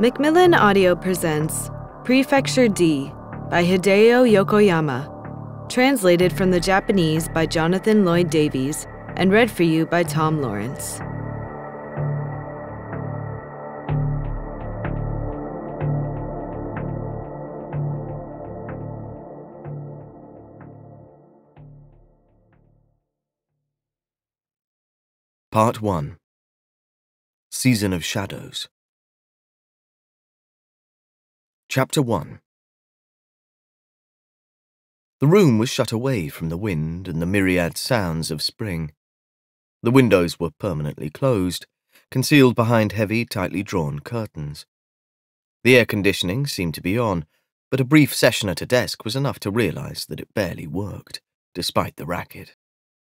Macmillan Audio presents Prefecture D by Hideo Yokoyama, translated from the Japanese by Jonathan Lloyd Davies and read for you by Tom Lawrence. Part 1. Season of Shadows. Chapter 1. The room was shut away from the wind and the myriad sounds of spring. The windows were permanently closed, concealed behind heavy, tightly drawn curtains. The air conditioning seemed to be on, but a brief session at a desk was enough to realize that it barely worked, despite the racket.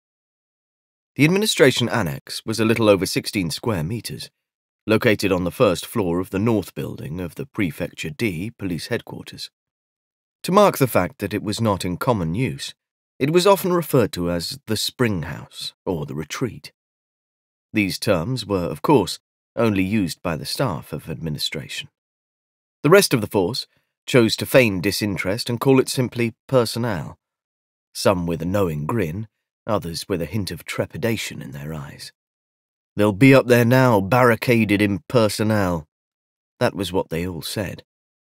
The administration annex was a little over 16 square meters, located on the first floor of the north building of the Prefecture D police headquarters. To mark the fact that it was not in common use, it was often referred to as the Spring House or the Retreat. These terms were, of course, only used by the staff of administration. The rest of the force chose to feign disinterest and call it simply personnel, some with a knowing grin, others with a hint of trepidation in their eyes. "They'll be up there now, barricaded in personnel." That was what they all said.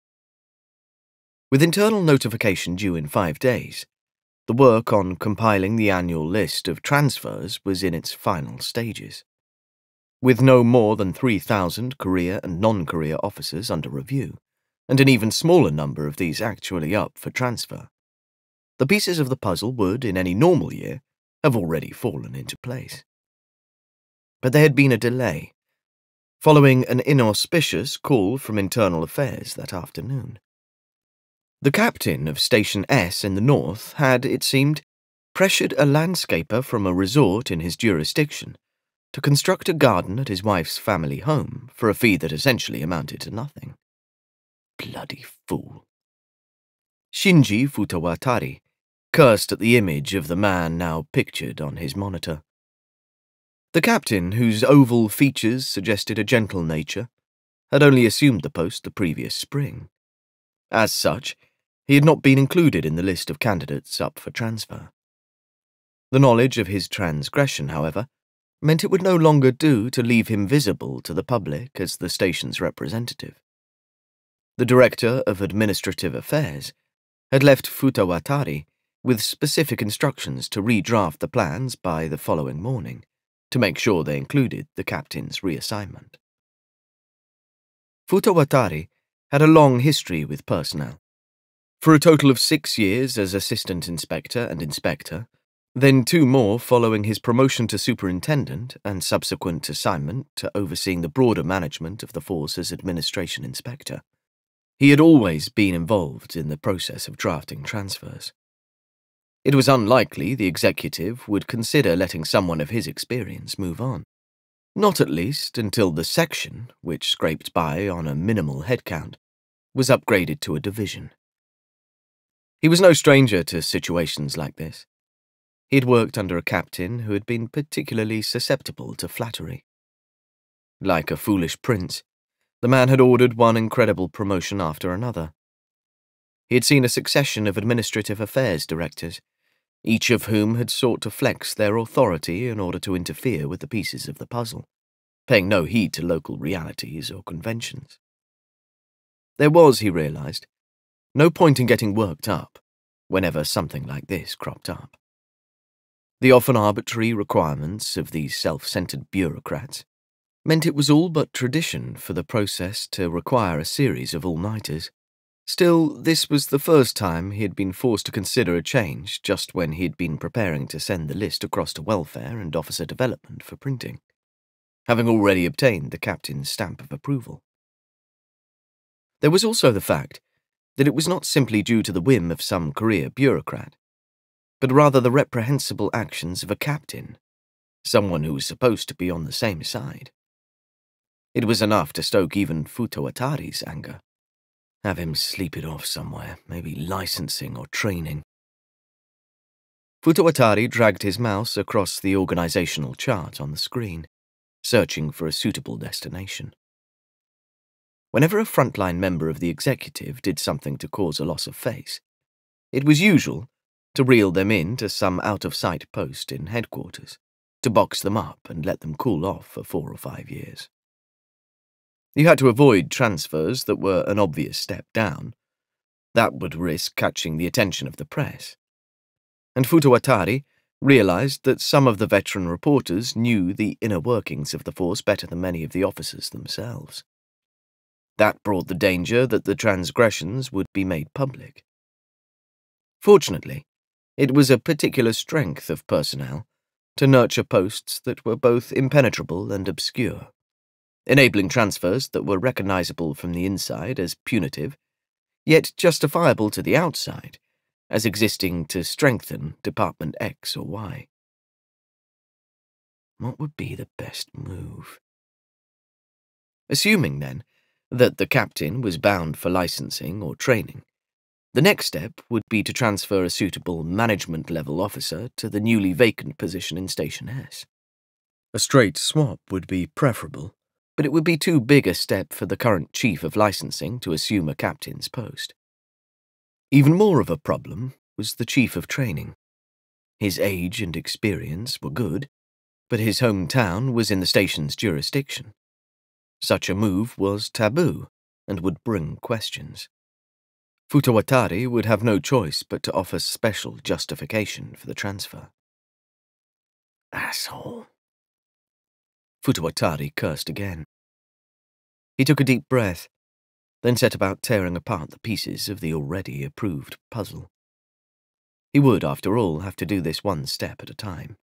With internal notification due in 5 days, the work on compiling the annual list of transfers was in its final stages. With no more than 3,000 career and non-career officers under review, and an even smaller number of these actually up for transfer, the pieces of the puzzle would, in any normal year, have already fallen into place. But there had been a delay, following an inauspicious call from Internal Affairs that afternoon. The captain of Station S in the north had, it seemed, pressured a landscaper from a resort in his jurisdiction to construct a garden at his wife's family home for a fee that essentially amounted to nothing. Bloody fool. Shinji Futawatari cursed at the image of the man now pictured on his monitor. The captain, whose oval features suggested a gentle nature, had only assumed the post the previous spring. As such, he had not been included in the list of candidates up for transfer. The knowledge of his transgression, however, meant it would no longer do to leave him visible to the public as the station's representative. The Director of Administrative Affairs had left Futawatari with specific instructions to redraft the plans by the following morning, to make sure they included the captain's reassignment. Futawatari had a long history with personnel. For a total of 6 years as assistant inspector and inspector, then 2 more following his promotion to superintendent and subsequent assignment to overseeing the broader management of the force as administration inspector, he had always been involved in the process of drafting transfers. It was unlikely the executive would consider letting someone of his experience move on. Not at least until the section, which scraped by on a minimal headcount, was upgraded to a division. He was no stranger to situations like this. He had worked under a captain who had been particularly susceptible to flattery. Like a foolish prince, the man had ordered one incredible promotion after another. He had seen a succession of administrative affairs directors, each of whom had sought to flex their authority in order to interfere with the pieces of the puzzle, paying no heed to local realities or conventions. There was, he realized, no point in getting worked up whenever something like this cropped up. The often arbitrary requirements of these self-centered bureaucrats meant it was all but tradition for the process to require a series of all-nighters. Still, this was the first time he had been forced to consider a change just when he had been preparing to send the list across to welfare and officer development for printing, having already obtained the captain's stamp of approval. There was also the fact that it was not simply due to the whim of some career bureaucrat, but rather the reprehensible actions of a captain, someone who was supposed to be on the same side. It was enough to stoke even Futawatari's anger. Have him sleep it off somewhere, maybe licensing or training. Futawatari dragged his mouse across the organizational chart on the screen, searching for a suitable destination. Whenever a frontline member of the executive did something to cause a loss of face, it was usual to reel them in to some out-of-sight post in headquarters, to box them up and let them cool off for 4 or 5 years. You had to avoid transfers that were an obvious step down. That would risk catching the attention of the press. And Futawatari realized that some of the veteran reporters knew the inner workings of the force better than many of the officers themselves. That brought the danger that the transgressions would be made public. Fortunately, it was a particular strength of personnel to nurture posts that were both impenetrable and obscure, enabling transfers that were recognizable from the inside as punitive, yet justifiable to the outside as existing to strengthen Department X or Y. What would be the best move? Assuming, then, that the captain was bound for licensing or training, the next step would be to transfer a suitable management-level officer to the newly vacant position in Station S. A straight swap would be preferable, but it would be too big a step for the current chief of licensing to assume a captain's post. Even more of a problem was the chief of training. His age and experience were good, but his hometown was in the station's jurisdiction. Such a move was taboo and would bring questions. Futawatari would have no choice but to offer special justification for the transfer. Asshole. Futawatari cursed again. He took a deep breath, then set about tearing apart the pieces of the already approved puzzle. He would, after all, have to do this one step at a time.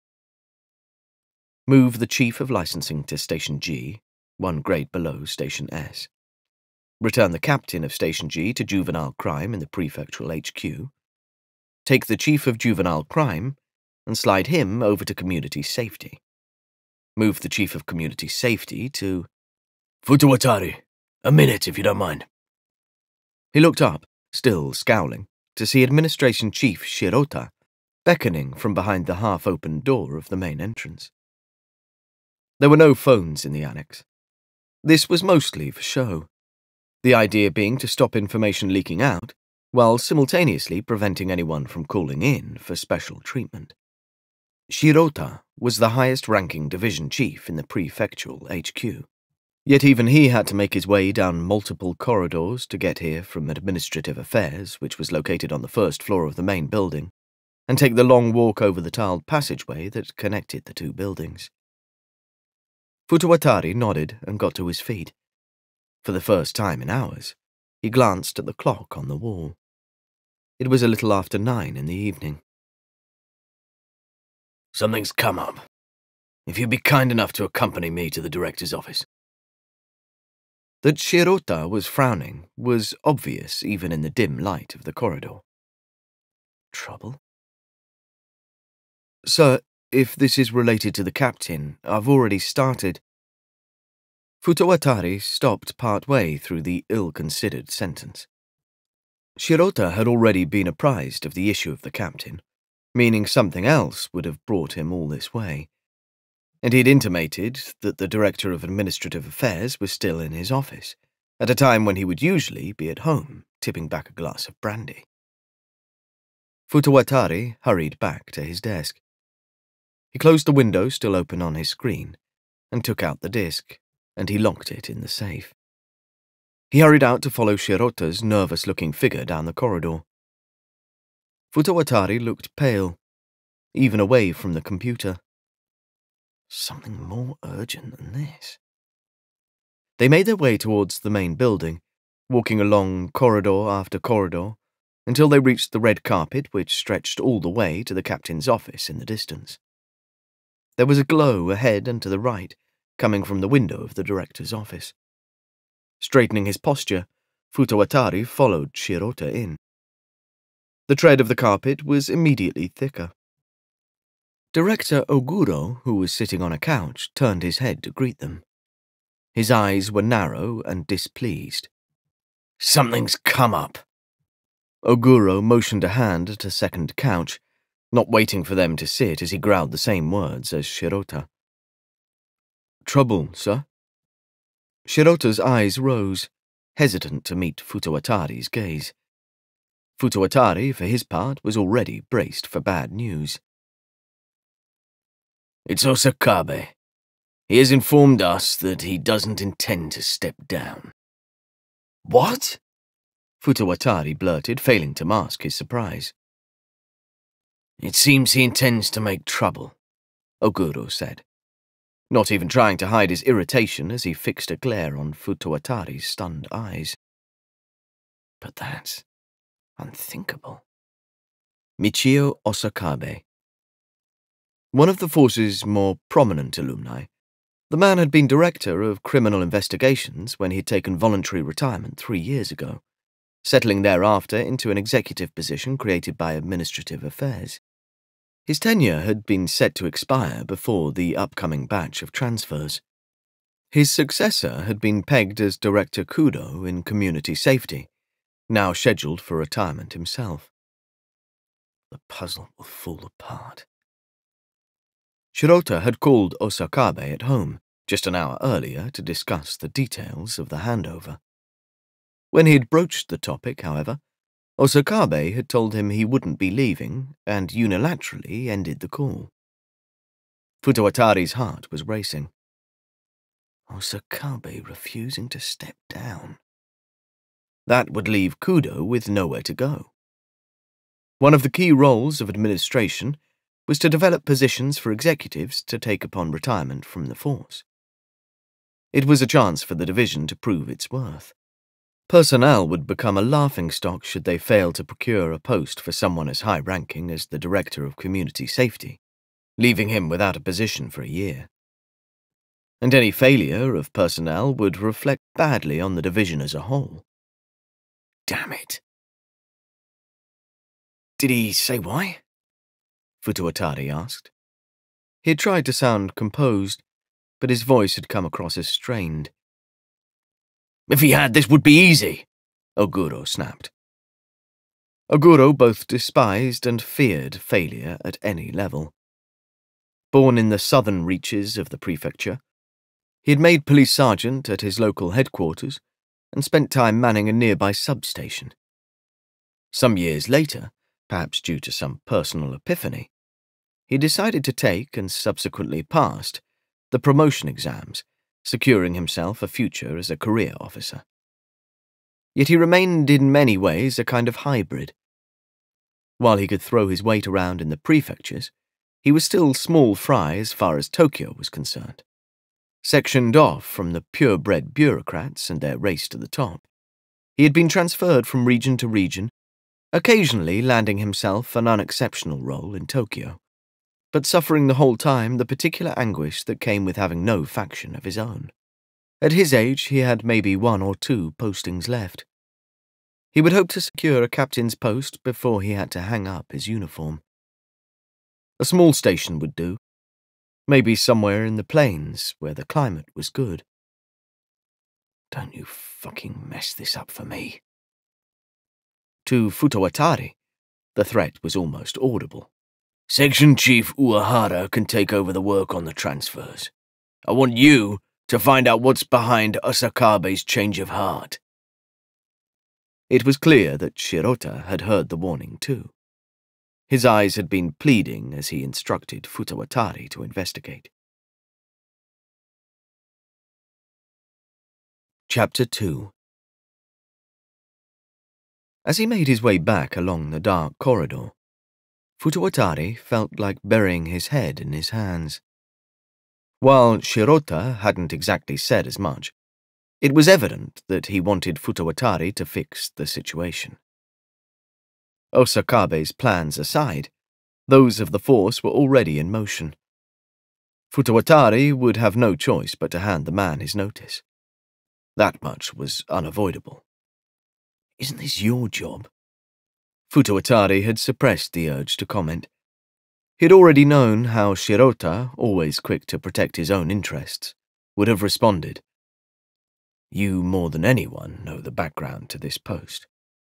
Move the chief of licensing to Station G, 1 grade below Station S. Return the captain of Station G to juvenile crime in the prefectural HQ. Take the chief of juvenile crime and slide him over to community safety. Move the chief of community safety to... Futawatari, a minute if you don't mind. He looked up, still scowling, to see Administration Chief Shirota beckoning from behind the half-opened door of the main entrance. There were no phones in the annex. This was mostly for show, the idea being to stop information leaking out, while simultaneously preventing anyone from calling in for special treatment. Shirota was the highest-ranking division chief in the prefectural HQ, yet even he had to make his way down multiple corridors to get here from Administrative Affairs, which was located on the first floor of the main building, and take the long walk over the tiled passageway that connected the two buildings. Futawatari nodded and got to his feet. For the first time in hours, he glanced at the clock on the wall. It was a little after 9 in the evening. Something's come up. If you'd be kind enough to accompany me to the director's office. That Shirota was frowning was obvious even in the dim light of the corridor. Trouble? Sir, if this is related to the captain, I've already started. Futawatari stopped part-way through the ill-considered sentence. Shirota had already been apprised of the issue of the captain, meaning something else would have brought him all this way, and he'd intimated that the Director of Administrative Affairs was still in his office, at a time when he would usually be at home, tipping back a glass of brandy. Futawatari hurried back to his desk. He closed the window still open on his screen, and took out the disk, and he locked it in the safe. He hurried out to follow Shirota's nervous-looking figure down the corridor. Futawatari looked pale, even away from the computer. Something more urgent than this. They made their way towards the main building, walking along corridor after corridor, until they reached the red carpet which stretched all the way to the captain's office in the distance. There was a glow ahead and to the right, coming from the window of the director's office. Straightening his posture, Futawatari followed Shirota in. The tread of the carpet was immediately thicker. Director Oguro, who was sitting on a couch, turned his head to greet them. His eyes were narrow and displeased. Something's come up. Oguro motioned a hand at a second couch, not waiting for them to sit as he growled the same words as Shirota. Trouble, sir? Shirota's eyes rose. hesitant to meet Futawatari's gaze. Futawatari, for his part, was already braced for bad news. It's Osakabe. He has informed us that he doesn't intend to step down. What? Futawatari blurted, failing to mask his surprise. It seems he intends to make trouble, Oguro said, not even trying to hide his irritation as he fixed a glare on Futawatari's stunned eyes. But that's unthinkable. Michio Osakabe. One of the force's more prominent alumni, the man had been director of criminal investigations when he'd taken voluntary retirement 3 years ago, settling thereafter into an executive position created by administrative affairs. His tenure had been set to expire before the upcoming batch of transfers. His successor had been pegged as Director Kudo in community safety, now scheduled for retirement himself. The puzzle will fall apart. Shirota had called Osakabe at home just an hour earlier to discuss the details of the handover. When he had broached the topic, however, Osakabe had told him he wouldn't be leaving and unilaterally ended the call. Futawatari's heart was racing. Osakabe refusing to step down. That would leave Kudo with nowhere to go. One of the key roles of administration was to develop positions for executives to take upon retirement from the force. It was a chance for the division to prove its worth. Personnel would become a laughingstock should they fail to procure a post for someone as high-ranking as the Director of Community Safety, leaving him without a position for a year. And any failure of personnel would reflect badly on the division as a whole. Damn it. Did he say why? Futawatari asked. He had tried to sound composed, but his voice had come across as strained. If he had, this would be easy, Oguro snapped. Oguro both despised and feared failure at any level. Born in the southern reaches of the prefecture, he had made police sergeant at his local headquarters and spent time manning a nearby substation. Some years later, perhaps due to some personal epiphany, he decided to take and subsequently passed the promotion exams, securing himself a future as a career officer. Yet he remained in many ways a kind of hybrid. While he could throw his weight around in the prefectures, he was still small fry as far as Tokyo was concerned, sectioned off from the purebred bureaucrats and their race to the top. He had been transferred from region to region, occasionally landing himself an unexceptional role in Tokyo, but suffering the whole time the particular anguish that came with having no faction of his own. At his age, he had maybe 1 or 2 postings left. He would hope to secure a captain's post before he had to hang up his uniform. A small station would do, maybe somewhere in the plains where the climate was good. Don't you fucking mess this up for me. To Futawatari, the threat was almost audible. Section Chief Uehara can take over the work on the transfers. I want you to find out what's behind Osakabe's change of heart. It was clear that Shirota had heard the warning too. His eyes had been pleading as he instructed Futawatari to investigate. Chapter 2. As he made his way back along the dark corridor, Futawatari felt like burying his head in his hands. While Shirota hadn't exactly said as much, it was evident that he wanted Futawatari to fix the situation. Osakabe's plans aside, those of the force were already in motion. Futawatari would have no choice but to hand the man his notice. That much was unavoidable. Isn't this your job? Futawatari had suppressed the urge to comment. He'd already known how Shirota, always quick to protect his own interests, would have responded. You more than anyone know the background to this post.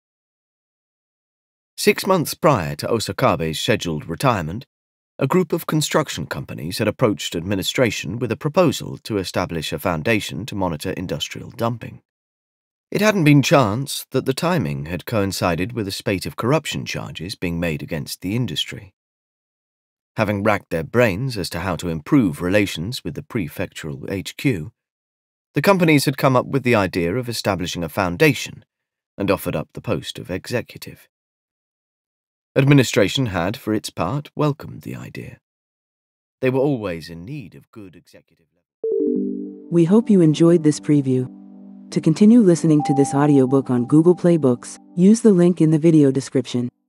6 months prior to Osakabe's scheduled retirement, a group of construction companies had approached administration with a proposal to establish a foundation to monitor industrial dumping. It hadn't been chance that the timing had coincided with a spate of corruption charges being made against the industry. Having racked their brains as to how to improve relations with the prefectural HQ, the companies had come up with the idea of establishing a foundation and offered up the post of executive. Administration had, for its part, welcomed the idea. They were always in need of good executive level. We hope you enjoyed this preview. To continue listening to this audiobook on Google Play Books, use the link in the video description.